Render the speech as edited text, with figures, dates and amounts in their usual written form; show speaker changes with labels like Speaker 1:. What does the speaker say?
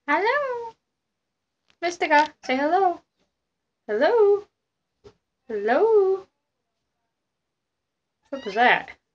Speaker 1: Hello, Mystica. Say hello. Hello. Hello. What was that?